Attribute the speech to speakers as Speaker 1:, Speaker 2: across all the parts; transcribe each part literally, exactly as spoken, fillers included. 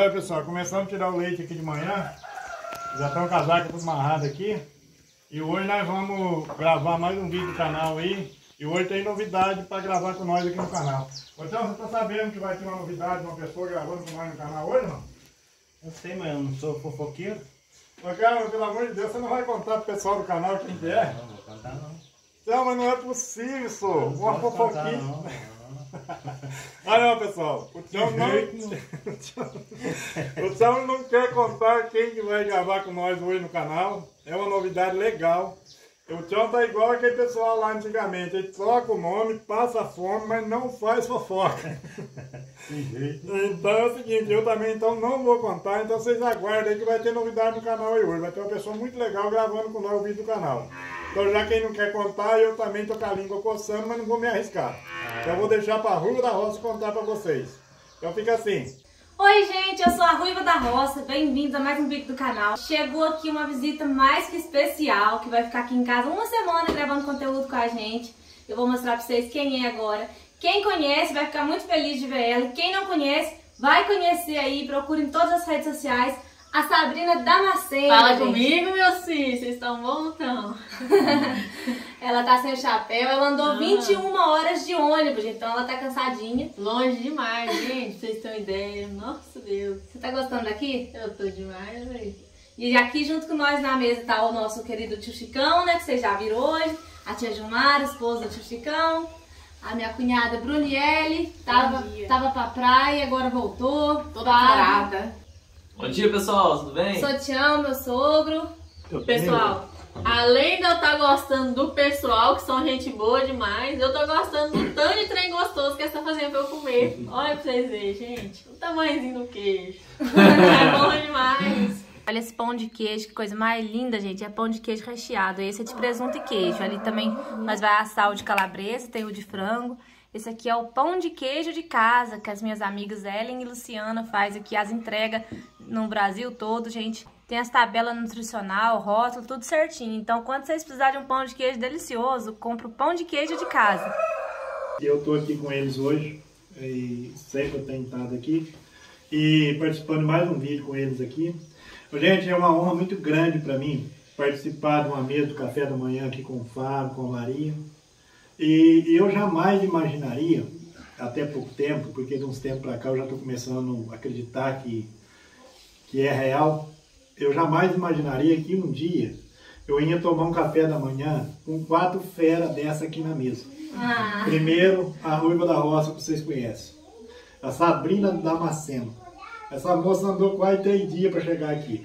Speaker 1: Olha pessoal, começamos a tirar o leite aqui de manhã. Já estão casaca tudo amarrado aqui. E hoje nós vamos gravar mais um vídeo do canal aí. E hoje tem novidade para gravar com nós aqui no canal. Então, você está sabendo que vai ter uma novidade de uma pessoa gravando com nós no canal hoje, não?
Speaker 2: Eu sei, mas eu não sou fofoqueiro.
Speaker 1: Mas, cara, pelo amor de Deus, você não vai contar pro pessoal do canal quem que é?
Speaker 2: Não, não vou contar não.
Speaker 1: Não, mas não é possível, sou. Uma
Speaker 2: Não posso contar,
Speaker 1: fofoquinha.
Speaker 2: não, não.
Speaker 1: Olha, pessoal, o Tião não... o Tião não quer contar quem que vai gravar com nós hoje no canal. É uma novidade legal. O Tião tá igual aquele pessoal lá antigamente. Ele troca o nome, passa fome, mas não faz fofoca. Então é o seguinte, eu também então não vou contar, então vocês aguardem aí que vai ter novidade no canal aí hoje. Vai ter uma pessoa muito legal gravando com nós o vídeo do canal. Então já quem não quer contar, eu também tô com a língua coçando, mas não vou me arriscar. Então eu vou deixar pra Ruiva da Roça contar pra vocês. Então fica assim.
Speaker 3: Oi gente, eu sou a Ruiva da Roça, bem-vindos a mais um vídeo do canal. Chegou aqui uma visita mais que especial, que vai ficar aqui em casa uma semana gravando conteúdo com a gente. Eu vou mostrar pra vocês quem é agora. Quem conhece vai ficar muito feliz de ver ela. Quem não conhece, vai conhecer aí, procura em todas as redes sociais. A Sabrina Damasceno.
Speaker 4: Fala
Speaker 3: gente.
Speaker 4: comigo, meus filhos, vocês estão bons, então?
Speaker 3: Ela tá sem o chapéu, ela andou
Speaker 4: Ah.
Speaker 3: vinte e uma horas de ônibus, então ela tá cansadinha.
Speaker 4: Longe demais, gente, pra vocês terem uma ideia. Nossa Deus,
Speaker 3: Você tá gostando daqui?
Speaker 4: eu tô demais, velho.
Speaker 3: E aqui junto com nós na mesa tá o nosso querido tio Chicão, né, que vocês já viram hoje. A tia Gilmar, esposa do tio Chicão. A minha cunhada Bruniele, tava,
Speaker 4: dia.
Speaker 3: tava pra praia, agora voltou.
Speaker 4: Toda
Speaker 3: Fábio.
Speaker 4: parada.
Speaker 5: Bom dia, pessoal, tudo bem?
Speaker 3: Sou Tião, meu sogro.
Speaker 4: Pessoal, além de eu estar gostando do pessoal, que são gente boa demais, eu tô gostando do tanto de trem gostoso que eles estão fazendo pra eu comer. Olha pra vocês verem, gente, o tamanhozinho do queijo. É bom demais.
Speaker 3: Olha esse pão de queijo, que coisa mais linda, gente. É pão de queijo recheado. Esse é de presunto e queijo. Ali também nós vai assar o de calabresa, tem o de frango. Esse aqui é o pão de queijo de casa, que as minhas amigas Ellen e Luciana faz aqui as entregas no Brasil todo, gente. Tem as tabelas nutricional, rótulo, tudo certinho. Então, quando vocês precisarem de um pão de queijo delicioso, compra o pão de queijo de casa.
Speaker 1: Eu tô aqui com eles hoje, e sempre eu tenho estado aqui, e participando de mais um vídeo com eles aqui. Gente, é uma honra muito grande para mim participar de uma mesa do café da manhã aqui com o Fábio, com a Maria. E, e eu jamais imaginaria, até pouco tempo, porque de uns tempos para cá eu já estou começando a acreditar que, que é real, eu jamais imaginaria que um dia eu ia tomar um café da manhã com quatro feras dessa aqui na mesa.
Speaker 3: Ah.
Speaker 1: Primeiro, a Ruiva da Roça, que vocês conhecem. A Sabrina Damasceno. Essa moça andou quase três dias para chegar aqui.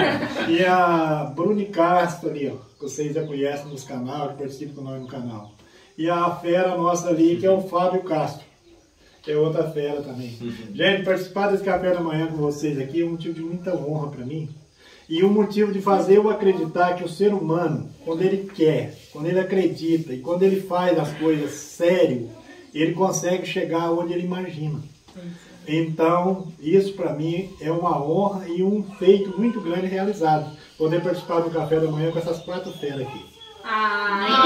Speaker 1: E a Bruni Castro ali, ó, que vocês já conhecem nos canais, que participam com nós no canal. E a fera nossa ali, que é o Fábio Castro, que é outra fera também. Gente, participar desse café da manhã com vocês aqui é um motivo de muita honra para mim. E um motivo de fazer eu acreditar que o ser humano, quando ele quer, quando ele acredita e quando ele faz as coisas sério, ele consegue chegar onde ele imagina. Então, isso para mim é uma honra e um feito muito grande realizado. Poder participar do café da manhã com essas quatro feras aqui.
Speaker 3: Ai,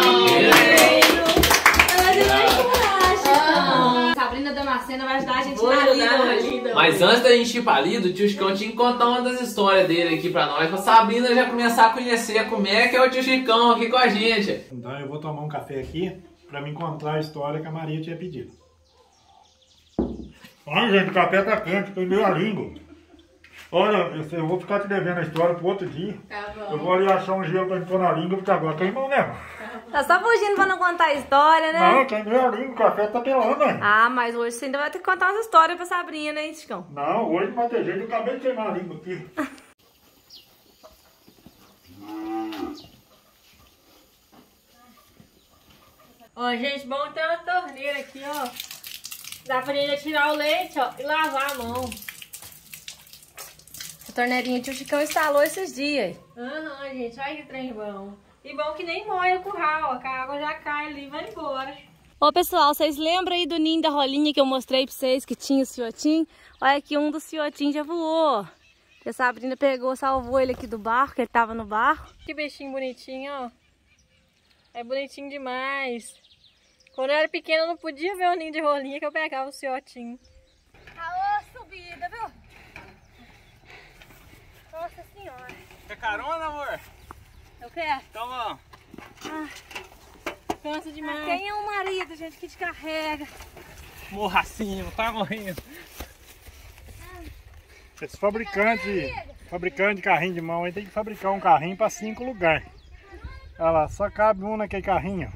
Speaker 3: que Sabrina Damasceno vai ajudar a gente
Speaker 4: Vou
Speaker 3: na
Speaker 4: ajudar
Speaker 3: vida
Speaker 4: na
Speaker 3: hoje.
Speaker 4: vida.
Speaker 5: Mas antes da gente ir pra ali, o tio Chicão tinha que contar uma das histórias dele aqui pra nós, pra Sabrina já começar a conhecer como é que é o tio Chicão aqui com a gente.
Speaker 1: Então eu vou tomar um café aqui para me contar a história que a Maria tinha pedido. Ai, gente, o café tá quente, tô meio a língua. Olha, eu vou ficar te devendo a história pro outro dia.
Speaker 4: Tá bom.
Speaker 1: Eu vou ali achar um gelo pra me pôr na língua, porque agora queimou mesmo.
Speaker 3: Tá só fugindo pra não contar a história, né?
Speaker 1: Não, queimei a língua, o café tá pelando, né?
Speaker 3: Ah, mas hoje você ainda vai ter que contar umas histórias pra Sabrina, hein, Chicão?
Speaker 1: Não, hoje não vai ter jeito, eu acabei de queimar a língua aqui.
Speaker 4: Ó, gente, bom ter uma torneira aqui, ó. Dá pra gente tirar o leite, ó, e lavar a mão.
Speaker 3: A torneirinha que o Chicão instalou esses dias.
Speaker 4: Aham, gente, olha que trem bom. E bom que nem molha o curral, ó, que a água já cai ali e vai embora.
Speaker 3: Ô pessoal, vocês lembram aí do ninho da rolinha que eu mostrei pra vocês que tinha o ciotim? Olha que um dos ciotinhos já voou. E a Sabrina pegou, salvou ele aqui do barro, que ele tava no barro.
Speaker 4: Que bichinho bonitinho, ó. É bonitinho demais. Quando eu era pequena eu não podia ver o ninho de rolinha que eu pegava o ciotinho.
Speaker 3: Aô, subida, viu?
Speaker 2: carona, amor?
Speaker 3: Eu quero.
Speaker 2: Então vamos.
Speaker 3: Ah,
Speaker 4: Cansa demais.
Speaker 3: quem é o marido, gente, que te carrega?
Speaker 2: Morra assim, não tá morrendo.
Speaker 1: Esse fabricante, fabricante de carrinho de mão aí tem que fabricar um carrinho para cinco lugares. Olha lá, só cabe um naquele carrinho.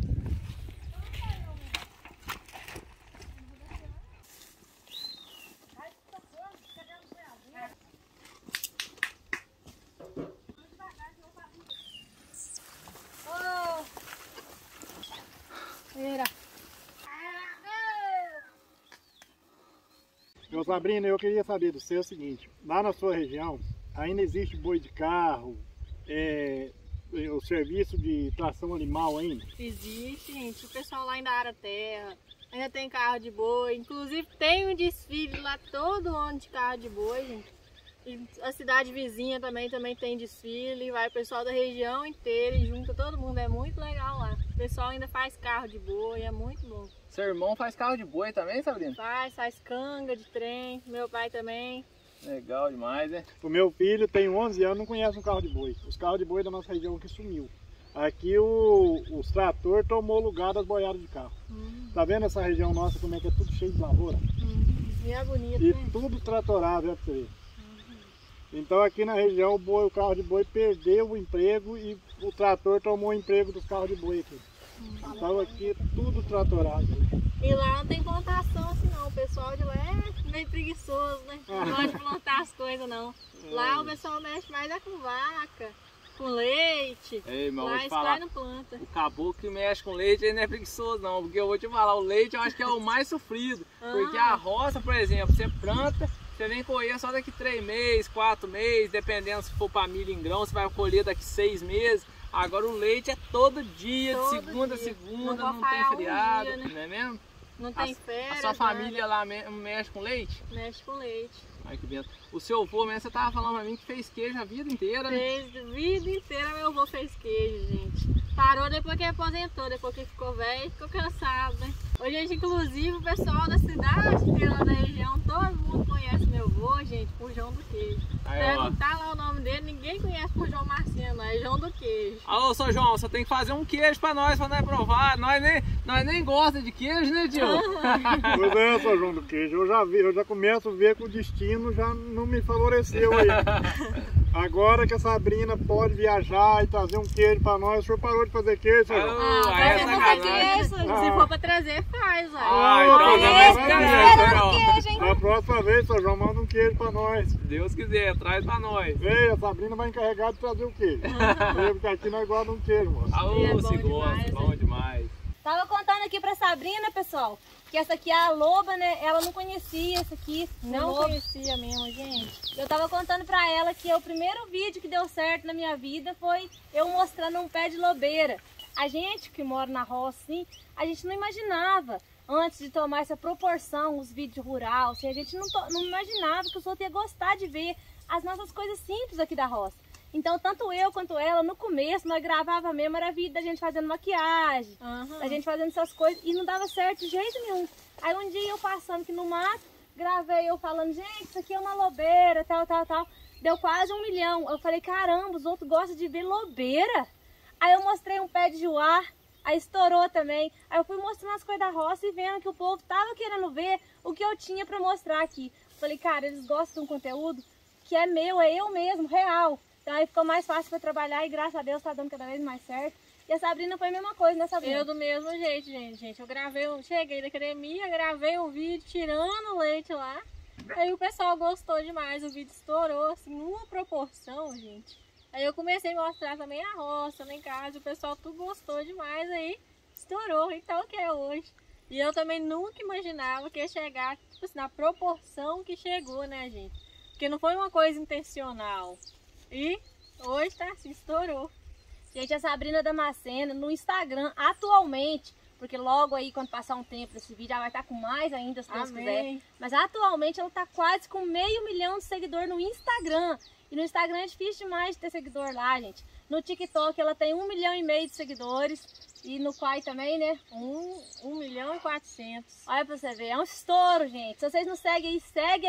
Speaker 1: Ô Sabrina, eu queria saber do seu o seguinte, lá na sua região ainda existe boi de carro, é, o serviço de tração animal ainda?
Speaker 4: Existe, gente. O pessoal lá ainda ara terra, ainda tem carro de boi. Inclusive tem um desfile lá todo ano de carro de boi, gente. E a cidade vizinha também, também tem desfile. Vai o pessoal da região inteira e junta todo mundo. É muito legal lá. O pessoal ainda faz carro de boi, é muito bom.
Speaker 5: Seu irmão faz carro de boi também, Sabrina?
Speaker 4: Faz, faz canga de trem. Meu pai também.
Speaker 5: Legal demais, né?
Speaker 1: O meu filho tem onze anos, não conhece um carro de boi. Os carros de boi da nossa região que sumiu. Aqui o, os trator tomou o lugar das boiadas de carro.
Speaker 4: Hum.
Speaker 1: Tá vendo essa região nossa como é que é tudo cheio de lavoura?
Speaker 4: Hum. E é bonito,
Speaker 1: E
Speaker 4: né?
Speaker 1: tudo tratorado, é pra você ver. Então aqui na região o, boi, o carro de boi perdeu o emprego e o trator tomou o emprego dos carros de boi aqui. Então aqui é tudo tratorado.
Speaker 4: E lá não tem plantação assim não, o pessoal de lá é meio preguiçoso, né? Não gosta de plantar as coisas não. Lá o pessoal mexe mais é com vaca, com leite.
Speaker 5: Ei, irmão,
Speaker 4: lá
Speaker 5: vou te
Speaker 4: eles
Speaker 5: falar.
Speaker 4: quase não planta.
Speaker 5: O caboclo que mexe com leite, ele não é preguiçoso não, porque eu vou te falar, o leite eu acho que é o mais sofrido. Porque a roça, por exemplo, você planta, você vem colher só daqui três meses, quatro meses, dependendo se for para milho em grão, você vai colher daqui seis meses. Agora o leite é todo dia,
Speaker 4: Todo
Speaker 5: de segunda a
Speaker 4: dia.
Speaker 5: segunda,
Speaker 4: Não
Speaker 5: não,
Speaker 4: vai
Speaker 5: tem
Speaker 4: falhar um
Speaker 5: feriado,
Speaker 4: dia, né?
Speaker 5: não é mesmo?
Speaker 4: Não tem
Speaker 5: A,
Speaker 4: férias,
Speaker 5: a sua
Speaker 4: nada.
Speaker 5: família lá me- mexe com leite?
Speaker 4: Mexe com leite.
Speaker 5: Ai que bento. O seu avô mesmo, você tava falando pra mim que fez queijo a vida inteira, né?
Speaker 4: Fez a vida inteira meu avô fez queijo, gente. Parou depois que aposentou, depois que ficou velho, ficou cansado, né? Hoje, gente, inclusive, o pessoal da cidade, inteira da região, todo mundo conhece meu avô, gente, por João do Queijo.
Speaker 5: Aí, ó.
Speaker 4: Perguntar lá o nome dele, ninguém conhece por João Marciano, é João do Queijo.
Speaker 5: Alô, seu João, você tem que fazer um queijo pra nós, pra nós provar. Nós nem, nós nem gosta de queijo, né, tio?
Speaker 1: Pois é, seu João do Queijo, eu já vi, eu já começo a ver que o destino já não me favoreceu aí. Agora que a Sabrina pode viajar e trazer um queijo pra nós, o senhor parou de fazer queijo, seu João?
Speaker 5: Ah,
Speaker 4: Ah,
Speaker 5: aí é
Speaker 4: pra fazer
Speaker 5: sacanagem.
Speaker 4: isso, se
Speaker 1: Ah.
Speaker 4: for pra trazer, faz, ó.
Speaker 5: Ah,
Speaker 1: Ah,
Speaker 5: então
Speaker 1: tá
Speaker 5: já vai
Speaker 1: bom,
Speaker 5: escanear,
Speaker 1: vai,
Speaker 5: seu João.
Speaker 3: Queijo, hein?
Speaker 1: Na próxima vez, seu João, manda um queijo pra nós.
Speaker 5: Se Deus quiser, traz pra nós.
Speaker 1: Ei, a Sabrina vai encarregar de trazer o queijo. Porque aqui nós guardamos um queijo, moço.
Speaker 5: Alô,
Speaker 4: É bom
Speaker 5: se gosta,
Speaker 4: demais,
Speaker 5: bom
Speaker 4: né?
Speaker 5: demais.
Speaker 3: Tava contando aqui pra Sabrina, pessoal, que essa aqui é a loba, né? Ela não conhecia essa aqui.
Speaker 4: Não
Speaker 3: lobo.
Speaker 4: conhecia mesmo, gente.
Speaker 3: Eu tava contando pra ela que o primeiro vídeo que deu certo na minha vida foi eu mostrando um pé de lobeira. A gente que mora na roça, assim, a gente não imaginava, antes de tomar essa proporção, os vídeos rural, assim, a gente não, to- não imaginava que os outros iam gostar de ver as nossas coisas simples aqui da roça. Então, tanto eu quanto ela, no começo, nós gravava mesmo, era vídeo da gente fazendo maquiagem,
Speaker 4: Aham.
Speaker 3: a gente fazendo essas coisas, e não dava certo de jeito nenhum. Aí um dia eu passando aqui no mato, gravei eu falando, gente, isso aqui é uma lobeira, tal, tal, tal. Deu quase um milhão. Eu falei, caramba, os outros gostam de ver lobeira. Aí eu mostrei um pé de juá, aí estourou também. Aí eu fui mostrando as coisas da roça e vendo que o povo tava querendo ver o que eu tinha pra mostrar aqui. Falei, cara, eles gostam de um conteúdo que é meu, é eu mesmo, real. Então aí ficou mais fácil pra trabalhar e graças a Deus tá dando cada vez mais certo. E a Sabrina foi a mesma coisa, né, Sabrina?
Speaker 4: Eu do mesmo jeito, gente, gente. Eu gravei, um, cheguei da academia, gravei um vídeo tirando leite lá. Aí o pessoal gostou demais, o vídeo estourou, assim, numa proporção, gente. Aí eu comecei a mostrar também a roça lá em casa, o pessoal tudo gostou demais, aí estourou, então o que é hoje. E eu também nunca imaginava que ia chegar, tipo assim, na proporção que chegou, né, gente? Porque não foi uma coisa intencional. E hoje tá assim, estourou.
Speaker 3: Gente, a Sabrina Damasceno no Instagram, atualmente, porque logo aí, quando passar um tempo esse vídeo, ela vai estar com mais ainda, se Deus quiser.
Speaker 4: Amém.
Speaker 3: Mas atualmente ela tá quase com meio milhão de seguidores no Instagram. E no Instagram é difícil demais de ter seguidor lá, gente. No TikTok ela tem um milhão e meio de seguidores. E no Quai também, né?
Speaker 4: Um, um milhão e quatrocentos.
Speaker 3: Olha pra você ver, é um estouro, gente. Se vocês não seguem aí, segue aí.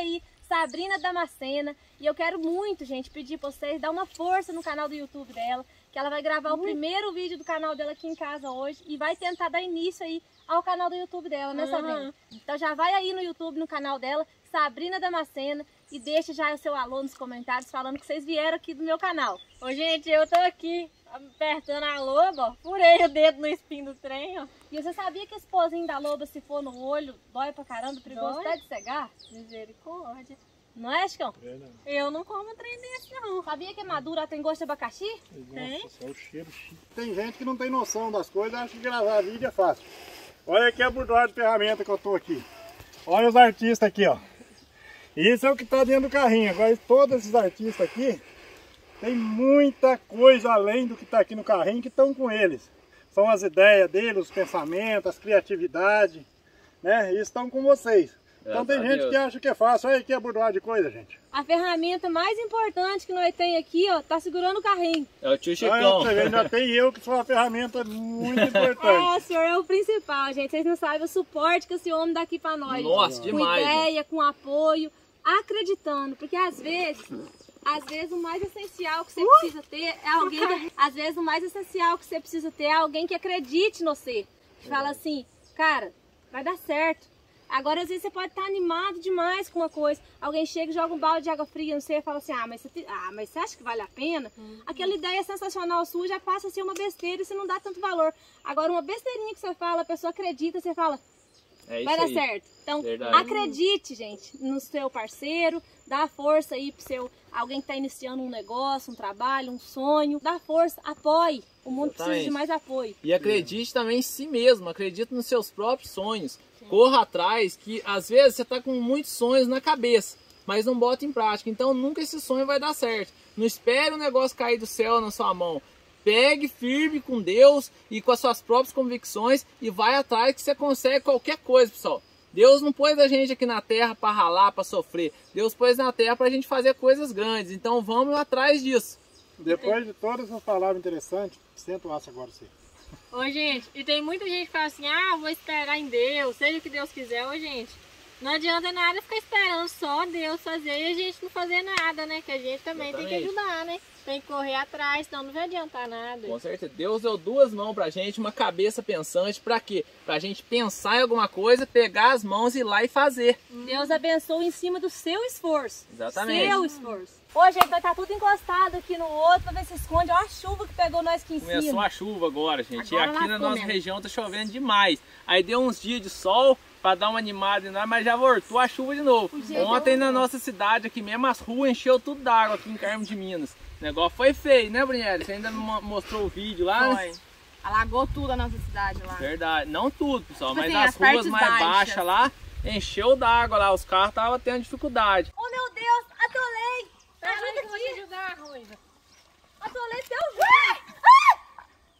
Speaker 3: Sabrina Damascena. E eu quero muito, gente, pedir pra vocês dar uma força no canal do YouTube dela, que ela vai gravar o primeiro vídeo do canal dela aqui em casa hoje e vai tentar dar início aí ao canal do YouTube dela, né, Sabrina? Então já vai aí no YouTube, no canal dela, Sabrina Damascena, e deixa já o seu alô nos comentários falando que vocês vieram aqui do meu canal.
Speaker 4: Ô, gente, eu tô aqui apertando a loba, ó, furei o dedo no espinho do trem, ó.
Speaker 3: E você sabia que esse pozinho da loba, se for no olho, dói pra caramba, perigoso
Speaker 4: Dói?
Speaker 3: até de cegar?
Speaker 4: Misericórdia.
Speaker 3: Não é, Chicão?
Speaker 4: Eu não como trem desse, não.
Speaker 3: Sabia que madura tem gosto de abacaxi?
Speaker 4: Tem?
Speaker 1: Nossa, é o cheiro chique. Tem gente que não tem noção das coisas, acha que gravar vídeo é fácil. Olha aqui a bordada de ferramenta que eu tô aqui. Olha os artistas aqui, ó. Isso é o que tá dentro do carrinho. Agora todos esses artistas aqui, tem muita coisa além do que tá aqui no carrinho que estão com eles. São as ideias deles, os pensamentos, as criatividades, né? E estão com vocês. Então tem gente que acha que é fácil. Olha aqui a bordada de coisa, gente.
Speaker 3: A ferramenta mais importante que nós tem aqui, ó, tá segurando o carrinho.
Speaker 5: É o tio
Speaker 1: Olha,
Speaker 5: Chicão.
Speaker 1: você vê, ainda tem eu que sou uma ferramenta muito importante.
Speaker 3: É, o senhor é o principal, gente. Vocês não sabem o suporte que esse homem dá aqui pra nós.
Speaker 5: Nossa,
Speaker 3: com
Speaker 5: demais,
Speaker 3: ideia, com apoio, acreditando. Porque às vezes, às vezes o mais essencial que você precisa ter é alguém. Às vezes o mais essencial que você precisa ter é alguém que acredite no você. Que fala assim, cara, vai dar certo. Agora, às vezes, você pode estar animado demais com uma coisa. Alguém chega e joga um balde de água fria no você e fala assim, ah mas, você, ah, mas você acha que vale a pena? Uhum. Aquela ideia sensacional sua já passa a ser uma besteira e você não dá tanto valor. Agora, uma besteirinha que você fala, a pessoa acredita, você fala,
Speaker 5: É
Speaker 3: vai
Speaker 5: isso
Speaker 3: dar
Speaker 5: aí.
Speaker 3: certo. Então,
Speaker 5: Verdade.
Speaker 3: acredite, gente, no seu parceiro, dá força aí pro seu, alguém que está iniciando um negócio, um trabalho, um sonho. Dá força, apoie. O mundo
Speaker 5: Exatamente.
Speaker 3: precisa de mais apoio.
Speaker 5: E acredite também em si mesmo, acredite nos seus próprios sonhos. Corra atrás, que às vezes você está com muitos sonhos na cabeça, mas não bota em prática. Então nunca esse sonho vai dar certo. Não espere o negócio cair do céu na sua mão. Pegue firme com Deus e com as suas próprias convicções e vai atrás que você consegue qualquer coisa, pessoal. Deus não pôs a gente aqui na terra para ralar, para sofrer. Deus pôs na terra para a gente fazer coisas grandes. Então vamos atrás disso.
Speaker 1: Depois de todas essas palavras interessantes, senta o aço agora você.
Speaker 4: Ô, gente, e tem muita gente que fala assim, ah, vou esperar em Deus, seja o que Deus quiser. Ô, gente, não adianta nada ficar esperando só Deus fazer e a gente não fazer nada, né? Que a gente também
Speaker 5: Exatamente.
Speaker 4: tem que ajudar, né? Tem que correr atrás, senão não vai adiantar nada.
Speaker 5: Com certeza. Deus deu duas mãos pra gente, uma cabeça pensante. Pra quê? Pra gente pensar em alguma coisa, pegar as mãos e ir lá e fazer.
Speaker 3: Deus abençoe em cima do seu esforço.
Speaker 5: Exatamente.
Speaker 3: Seu esforço. Hoje gente vai estar tudo encostado aqui no outro pra ver se esconde. Olha a chuva que pegou nós aqui em
Speaker 5: Começou
Speaker 3: cima.
Speaker 5: a chuva agora, gente.
Speaker 3: Agora
Speaker 5: e aqui na
Speaker 3: lascou
Speaker 5: nossa
Speaker 3: mesmo.
Speaker 5: região tá chovendo demais. Aí deu uns dias de sol pra dar uma animada em nós, mas já voltou a chuva de novo.
Speaker 3: Gente,
Speaker 5: Ontem na nossa cidade aqui mesmo, as ruas encheu tudo d'água aqui em Carmo de Minas. O negócio foi feio, né, Brunelli? Você ainda mo- mostrou o vídeo lá, né?
Speaker 3: Foi. Alagou tudo a nossa cidade lá.
Speaker 5: Verdade. Não tudo, pessoal,
Speaker 3: Tipo
Speaker 5: mas
Speaker 3: assim,
Speaker 5: as,
Speaker 3: as
Speaker 5: ruas
Speaker 3: partes
Speaker 5: mais
Speaker 3: baixas.
Speaker 5: baixas lá, encheu d'água lá. Os carros estavam tendo dificuldade.
Speaker 3: Oh meu Deus, atolei!
Speaker 4: Tá,
Speaker 3: Ajuda
Speaker 4: eu vou te
Speaker 3: aqui!
Speaker 4: ajudar, Ruiva.
Speaker 3: Atolei seu jeito! Ah!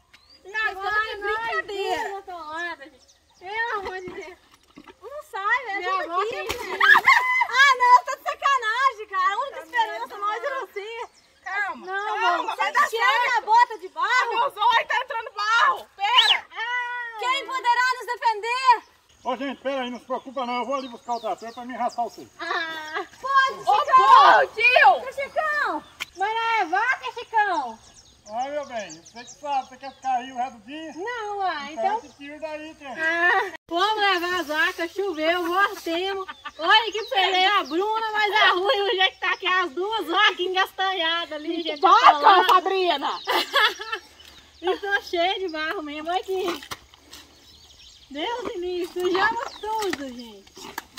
Speaker 4: E
Speaker 3: agora
Speaker 4: é
Speaker 3: brincadeira.
Speaker 4: Duas atoladas, gente. Pelo amor de Deus.
Speaker 3: Não sai, velho.
Speaker 4: Minha
Speaker 3: Ajuda
Speaker 4: avó
Speaker 3: aqui,
Speaker 4: tem
Speaker 3: velho. Ah, não, tá de sacanagem, cara. A única esperança nós é você.
Speaker 6: Calma,
Speaker 3: Não,
Speaker 6: calma,
Speaker 3: mano,
Speaker 6: vai
Speaker 3: você
Speaker 6: dar
Speaker 3: tá tirando
Speaker 6: certo.
Speaker 3: minha bota de barro.
Speaker 6: Meu zóio tá entrando barro. Pera.
Speaker 3: Quem poderá nos defender?
Speaker 1: Ô gente, pera aí, não se preocupa não, eu vou ali buscar o trator pra me arrastar você.
Speaker 4: Ah,
Speaker 3: Pode,
Speaker 6: Ô,
Speaker 3: Chicão.
Speaker 6: pô, tio.
Speaker 3: Chicão.
Speaker 4: mas não é vaca, Chicão?
Speaker 1: Olha meu bem, você que sabe, você quer ficar aí o resto do dia?
Speaker 4: Não, ah,
Speaker 1: Então
Speaker 4: então...
Speaker 1: esse tiro daí, tia.
Speaker 4: Ah, vamos levar as vacas, choveu, voltemos. Olha que peleia a Bruna, mas a Rui, o jeito que tá aqui, as duas vacas engastanhadas ali, gente.
Speaker 6: Vaca,
Speaker 4: atolada.
Speaker 6: Sabrina.
Speaker 4: E tô cheio de barro mesmo, olha aqui. Deus me livre, sujamos tudo, gente.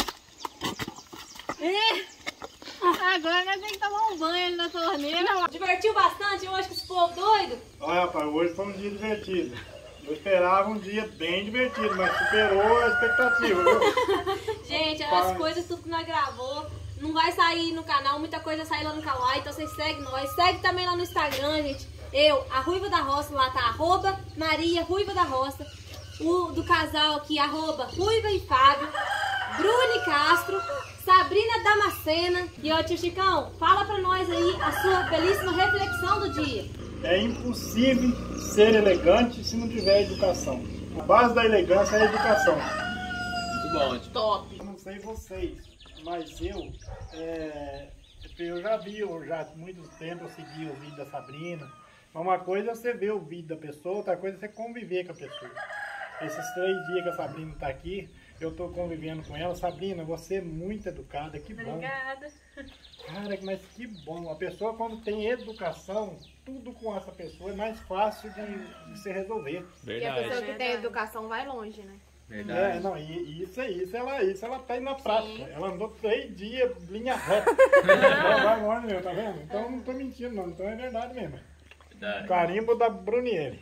Speaker 4: E agora nós temos que tomar um banho ali na torneira.
Speaker 3: Divertiu bastante hoje com esse povo doido?
Speaker 1: Olha rapaz, hoje foi um dia divertido. Eu esperava um dia bem divertido, mas superou a expectativa, viu?
Speaker 3: Gente, as
Speaker 1: Pai.
Speaker 3: coisas tudo que nós gravou não vai sair no canal, muita coisa sai lá no Kawaii, então vocês seguem nós. Segue também lá no Instagram, gente. Eu, a Ruiva da Roça, lá tá arroba Maria Ruiva da Roça. O do casal aqui, arroba Ruiva e Fábio. Bruni Castro, Sabrina Damascena. E ó, tio Chicão, fala pra nós aí a sua belíssima reflexão do dia.
Speaker 1: É impossível ser elegante se não tiver educação. A base da elegância é a educação.
Speaker 5: Muito bom, tipo,
Speaker 6: Top.
Speaker 1: Eu não sei vocês, Mas eu, é, eu já vi, eu já há muito tempo eu segui o vídeo da Sabrina. Mas uma coisa é você ver o vídeo da pessoa, outra coisa é você conviver com a pessoa. Esses três dias que a Sabrina está aqui, eu estou convivendo com ela. Sabrina, você é muito educada, que bom.
Speaker 4: Obrigada.
Speaker 1: Cara, mas que bom. A pessoa quando tem educação, tudo com essa pessoa é mais fácil de, de se resolver.
Speaker 6: E a pessoa que tem educação vai longe, né?
Speaker 1: É, não, e isso é isso, ela, isso ela tá indo na prática. Sim. Ela andou três dias, linha reta. Ela vai longe mesmo, tá vendo? Então eu não tô mentindo não, então é verdade mesmo. Verdade. Carimbo da Brunieri.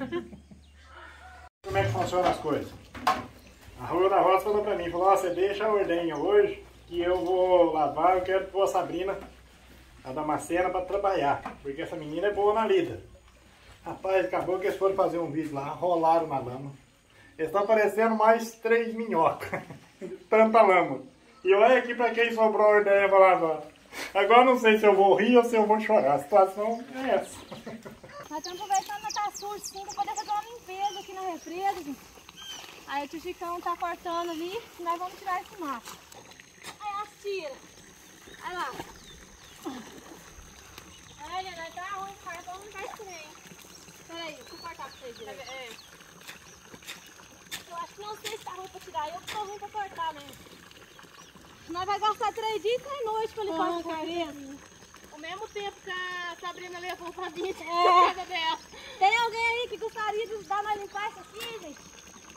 Speaker 1: Como é que funcionam as coisas? A Rua da Roça falou pra mim, falou, ó, você deixa a ordenha hoje que eu vou lavar, eu quero pôr a Sabrina, a Damascena, pra trabalhar. Porque essa menina é boa na lida. Rapaz, acabou que eles foram fazer um vídeo lá, rolaram na lama. Eles estão parecendo mais três minhocas. Tanta lama. E olha aqui pra quem sobrou a ordenha pra lavar. Agora não sei se eu vou rir ou se eu vou chorar. A situação é essa.
Speaker 3: Nós estamos aproveitando que tá sujo sim pra poder fazer uma limpeza aqui na represa, gente. Aí o tio Chicão tá cortando ali e nós vamos tirar esse mato. Aí as tira. Olha lá. Olha, nós tá ruim, cara, vamos limpar esse trem. Peraí, deixa eu cortar pra vocês direito. É. Eu acho que não sei se tá ruim pra tirar, eu tô ruim pra cortar mesmo. Nós vamos gastar três dias e três noites pra limpar essa represa.
Speaker 6: O mesmo tempo que a Sabrina levou pra vir
Speaker 3: É.
Speaker 6: casa dela.
Speaker 3: Tem alguém aí que gostaria de ajudar nós a limpar isso aqui, gente?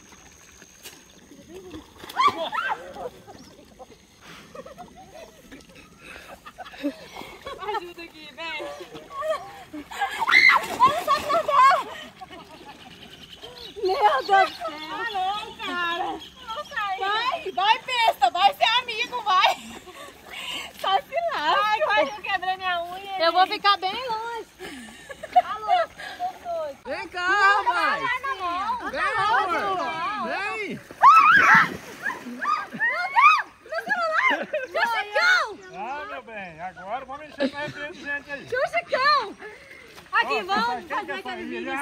Speaker 6: Ajuda aqui, vem.
Speaker 3: Eu não sabe nadar! Meu Deus do céu!
Speaker 6: Ah, não, cara. Não sai. Vai, vai, besta. Vai ser amigo, vai.
Speaker 3: Só se lá!
Speaker 6: Ai, quase eu quebrei minha unha.
Speaker 3: Eu vou ficar bem longe! Alô, doutor!
Speaker 5: Vem cá, rapaz!
Speaker 3: Não, não, não!
Speaker 5: Vem, amor! Vem!
Speaker 1: Ah, meu bem, agora vamos mexer com a represa de gente aí.
Speaker 3: Tio Chicão! Aqui,
Speaker 1: Ó,
Speaker 3: vamos
Speaker 1: quem
Speaker 3: fazer
Speaker 1: quer
Speaker 3: aquele
Speaker 1: sair?
Speaker 3: vídeo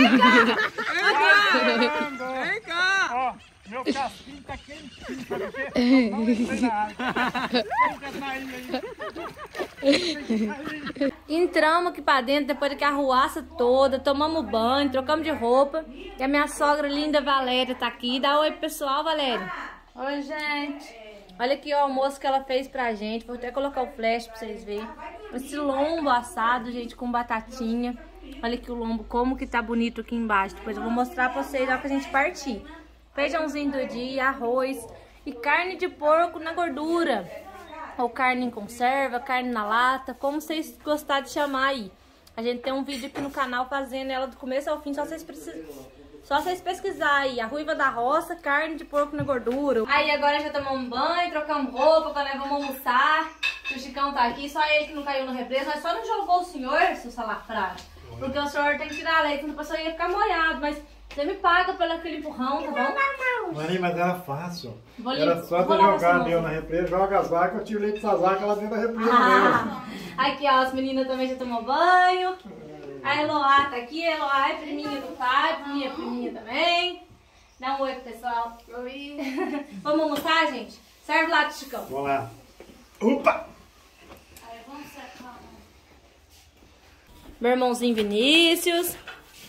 Speaker 1: Ah,
Speaker 3: assim.
Speaker 5: Vem cá!
Speaker 1: ó, meu casquinho tá quentinho, sabe o quê? Não entrei na água. Quem quer sair aí? Quem quer sair?
Speaker 3: Entramos aqui pra dentro depois daquela arruaça toda, tomamos banho, trocamos de roupa. E a minha sogra linda Valéria tá aqui. Dá oi pro pessoal, Valéria. Oi, gente. Olha aqui o almoço que ela fez pra gente. Vou até colocar o flash pra vocês verem. Esse lombo assado, gente, com batatinha. Olha aqui o lombo, como que tá bonito aqui embaixo. Depois eu vou mostrar pra vocês já que a gente partir. Feijãozinho do dia, arroz e carne de porco na gordura. Ou carne em conserva, carne na lata, como vocês gostarem de chamar aí. A gente tem um vídeo aqui no canal fazendo ela do começo ao fim, só vocês precisam... Só vocês pesquisarem aí, a Ruiva da Roça, carne de porco na gordura. Aí agora já tomamos banho, trocamos roupa, pra nós vamos almoçar. O Chicão tá aqui, só ele que não caiu no represa, mas só não jogou o senhor, seu salafrário. Porque o senhor tem que tirar a leite, senão a pessoa ia ficar molhado, mas você me paga pelo aquele empurrão, tá bom?
Speaker 1: Maria, mas era fácil.
Speaker 3: Vou
Speaker 1: Era
Speaker 3: lim-
Speaker 1: só
Speaker 3: vou
Speaker 1: tu
Speaker 3: lavar
Speaker 1: jogar
Speaker 3: essa
Speaker 1: meu
Speaker 3: mão.
Speaker 1: na represa, joga as vacas, eu tiro leite dessas vacas lá dentro da represa
Speaker 3: Ah, aqui ó, as meninas também já tomou banho. A Eloá tá aqui, a Eloá é priminha do pai, minha priminha também. Dá um oi pro pessoal. Oi. Vamos almoçar, gente? Serve lá, Chicão.
Speaker 1: mesmo. Vamos lá. Opa!
Speaker 3: Aí, vamos secar. Meu irmãozinho Vinícius.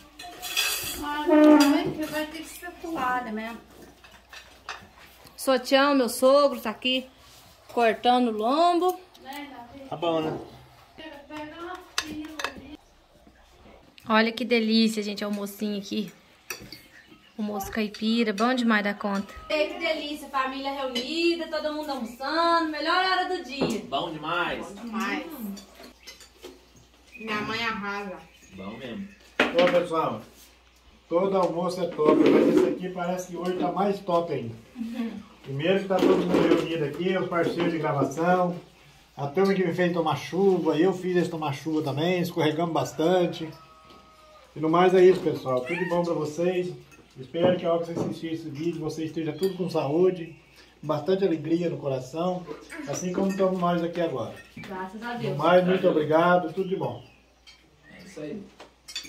Speaker 6: Vai ter que ser pulada mesmo.
Speaker 3: Sotião, meu sogro, tá aqui cortando o lombo.
Speaker 1: Tá bom, né?
Speaker 3: Olha que delícia, gente, almocinho aqui. Almoço caipira, bom demais da conta. Ei, que delícia, família reunida, todo mundo almoçando, melhor hora do dia.
Speaker 5: Bom demais!
Speaker 6: Demais. Minha mãe arrasa.
Speaker 5: Bom mesmo.
Speaker 1: Ô, pessoal, todo almoço é top, mas esse aqui parece que hoje tá mais top ainda. Primeiro que tá todo mundo reunido aqui, os parceiros de gravação, a turma que me fez tomar chuva, eu fiz eles tomar chuva também, escorregamos bastante. E no mais é isso, pessoal. Tudo de bom pra vocês. Espero que a hora que vocês assistirem esse vídeo, vocês estejam tudo com saúde, com bastante alegria no coração, assim como estamos nós aqui agora.
Speaker 3: Graças a
Speaker 1: No
Speaker 3: Deus.
Speaker 1: mais, muito obrigado, tudo de bom.
Speaker 5: É isso aí.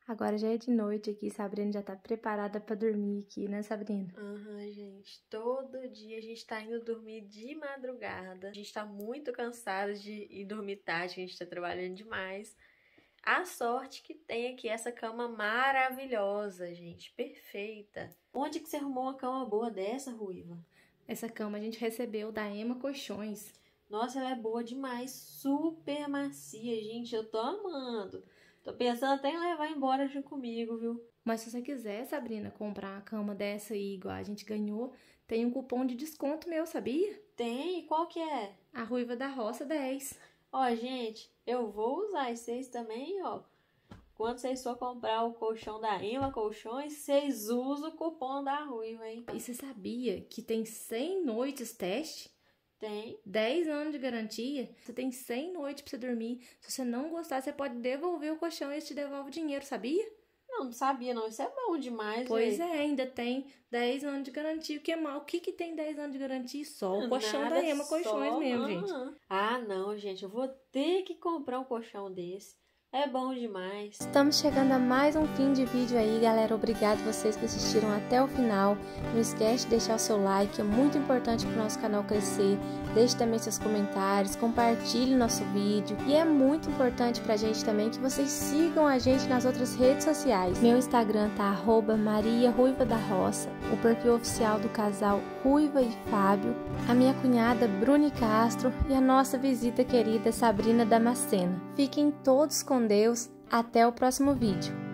Speaker 3: Agora já é de noite aqui, Sabrina já tá preparada pra dormir aqui, né, Sabrina?
Speaker 4: Aham, uhum, gente. Todo dia a gente tá indo dormir de madrugada. A gente tá muito cansada de ir dormir tarde, a gente tá trabalhando demais. A sorte que tem aqui essa cama maravilhosa, gente. Perfeita. Onde que você arrumou uma cama boa dessa, Ruiva?
Speaker 3: Essa cama a gente recebeu da Ema Colchões.
Speaker 4: Nossa, ela é boa demais. Super macia, gente. Eu tô amando. Tô pensando até em levar embora junto comigo, viu?
Speaker 3: Mas se você quiser, Sabrina, comprar uma cama dessa aí, igual a gente ganhou, tem um cupom de desconto meu, sabia?
Speaker 4: Tem? Qual que é?
Speaker 3: A Ruiva da Roça dez.
Speaker 4: Ó, gente, eu vou usar vocês também, ó. Quando vocês for comprar o colchão da Ema Colchões, vocês usam o cupom da Ruiva, hein?
Speaker 3: E você sabia que tem cem noites teste?
Speaker 4: Tem.
Speaker 3: dez anos de garantia. Você tem cem noites pra você dormir. Se você não gostar, você pode devolver o colchão e eles te devolvem o dinheiro, sabia?
Speaker 4: Não, não sabia não. Isso é bom demais,
Speaker 3: Pois
Speaker 4: véio.
Speaker 3: é, ainda tem dez anos de garantia. O que é mal? O que, que tem dez anos de garantia? Só o colchão
Speaker 4: Nada,
Speaker 3: da Ema Colchões
Speaker 4: só...
Speaker 3: mesmo,
Speaker 4: ah.
Speaker 3: gente.
Speaker 4: Ah, não, gente. Eu vou ter que comprar um colchão desse. É bom demais.
Speaker 3: Estamos chegando a mais um fim de vídeo aí, galera. Obrigado vocês que assistiram até o final. Não esquece de deixar o seu like, é muito importante para o nosso canal crescer. Deixe também seus comentários, compartilhe nosso vídeo. E é muito importante pra gente também que vocês sigam a gente nas outras redes sociais. Meu Instagram tá arroba Maria Ruiva da Roça, o perfil oficial do casal Ruiva e Fábio, a minha cunhada Bruni Castro e a nossa visita querida Sabrina Damascena. Fiquem todos com Deus. Até o próximo vídeo.